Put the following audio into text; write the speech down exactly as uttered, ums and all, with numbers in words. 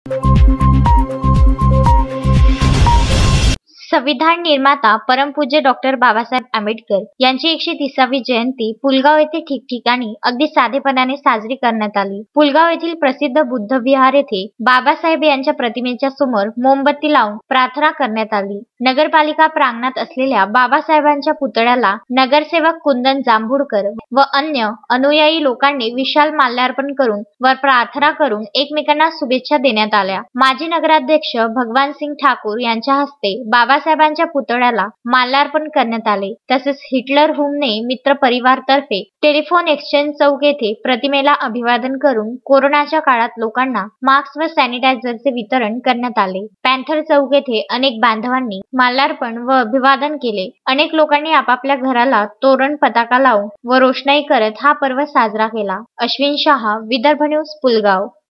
संविधान निर्माता परमपूज्य डॉक्टर बाबासाहेब आंबेडकर यांची एकशे तीसावी जयंती पुलगाव येथे ठिकठिकाणी अगदी साधेपणाने साजरी करण्यात आली। पुलगाव येथील प्रसिद्ध बुद्ध विहार येथे बाबासाहेब यांच्या प्रतिमेच्या समोर मोमबत्ती लावून प्रार्थना करण्यात आली। नगरपालिका प्रांगणात असलेल्या बाबासाहेबांच्या पुतळ्याला नगरसेवक कुंदन जांभूळकर व अन्य अनुयायी लोकांनी विशाल माल्यार्पण करून व प्रार्थना करून एकमेकांना शुभेच्छा देण्यात आल्या। माजी नगराध्यक्ष भगवान सिंग ठाकूर यांच्या हस्ते बाबा बाबासाहेबांच्या पुतळ्याला माल्यार्पण करण्यात आले। तसेच हिटलर हुमने मित्र परिवार तर्फे टेलिफोन एक्सचेंज चौक येथे प्रतिमेला अभिवादन करून कोरोनाच्या काळात लोकांना मास्क व सॅनिटायझरचे वितरण करण्यात आले। पॅन्थर चौक येथे अनेक बांधवांनी माल्यार्पण व अभिवादन केले। अनेक लोकांनी आपापल्या घराला तोरण पताका लावून व रोषणाई करत हा पर्व साजरा केला। अश्विन शहा, विदर्भ न्यूज, पुलगाव।